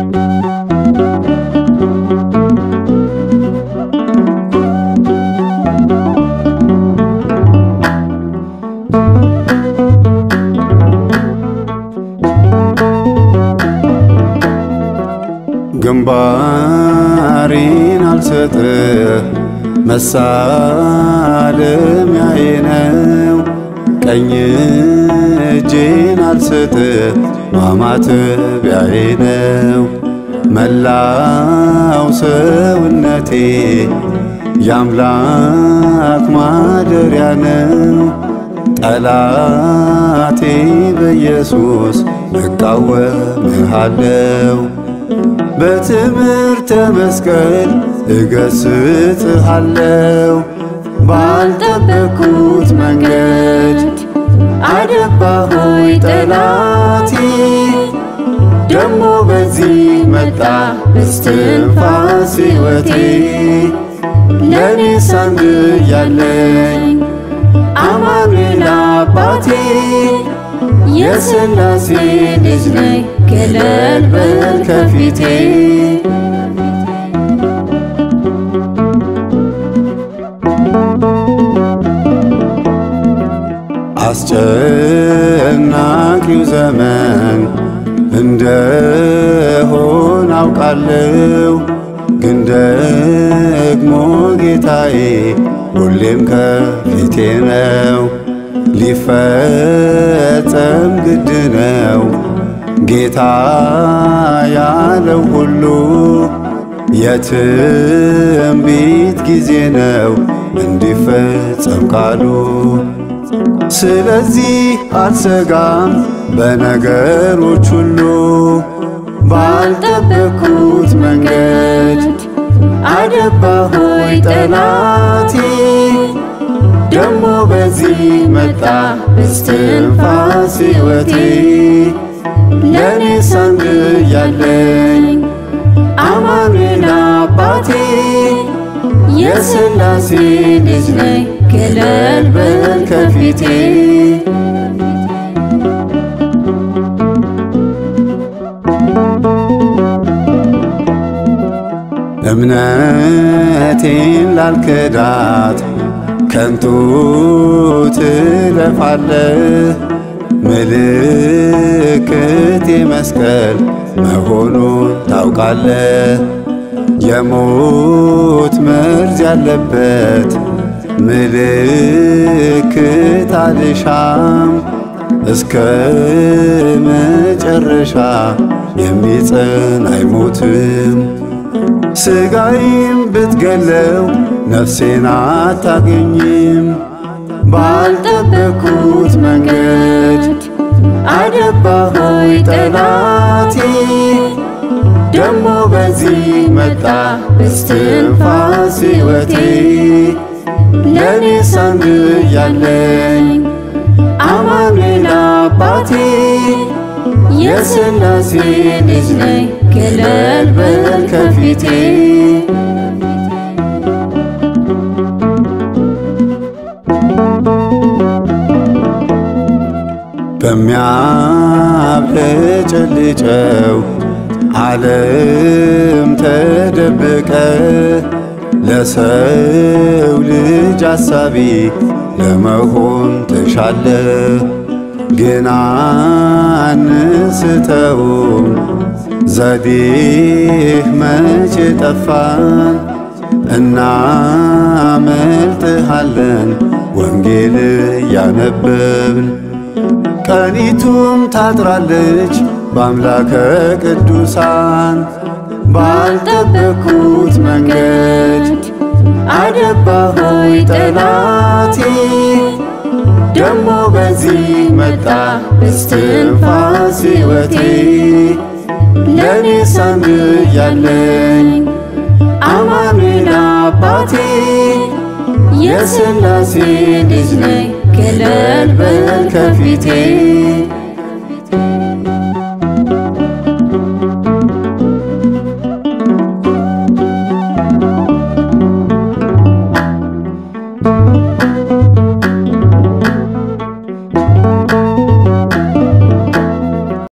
ግንባሬን አልሰጥህ መሳለሚያዬ ነው ቀኝ እጄን አልሰጥህ ማማተቢያዬ ነው መላው ሰውነቴ የአምላክ ማደሪያ ነው ጠላቴ በኢየሱስ እቃወምሃለሁ በትምህርተ መስቀል እገሥጽሃለሁ ባልጠበቅኩት መንገድ አደባሆይ ጠላቴ ደሞ በዚህ መጣ እስትንፋስ ሕይወቴ ለኔስ አንድ ያለኝ አማኑኤል አባቴ የሥላሴ ልጅ ነኝ ገለል በል ከፊቴ አስጨናቂው ዘመን እንደሆነ አውቃለሁ ግን ደግሞ ጌታዬ ሁሌም ከፊቴ ነው ሊፈጸም ግድ ነው ጌታ ያለው ሁሉ የትንቢት ጊዜ ነው እንዲፈጸም ቃሉ ስለዚህ አልሰጋም በነገሮች ሁሉ ባልጠበቅኩት መንገድ አደባሆይ ጠላቴ ደሞ በዚህ መጣ እስትንፋስ ሕይወቴ ለኔስ አንድ ያለኝ አማኑኤል አባቴ የሥላሴ ልጅ ነኝ ገለል በል ከፊቴ እምነቴን ላልክዳት ከንቱ ትለፋለህ ምልክቴ መስቀል መሆኑን ታውቃለህ የሞት መርዝ ያለበት ምልክት አልሻም እስከ መጨረሻ የሚጸና አይሞትም ሥጋዬን ብትገለው ነፍሴን አታገኝም ባልጠበቅኩት መንገድ አደባሆይ ጠላቴ ደሞ በዚህ መጣ እስትንፋስ ሕይወቴ ለኔስ አንድ ያለኝ አማኑኤል አባቴ የሥላሴ ልጅ ነኝ ገለል በል ከፊቴ በሚያብለጨልጨው ዓለም ተደብቀ ለሰው ልጅ አሳቢ ለመሆን ተሻለ ግን አንስተውም ዘዴህ መቼ ጠፋን እናመልጥሃለን ወንጌል ያነበብን ቀኒቱም ታጥራለች በአምላከ ቅዱሳን ባልጠበቅኩት መንገድ አደባሆይ ጠላቴ ደሞ በዚህ መጣ እስትንፋስ ሕይወቴ ለኔስ አንድ ያለኝ አማኑኤል አባቴ የሥላሴ ልጅ ነኝ ገለል በል ከፊቴ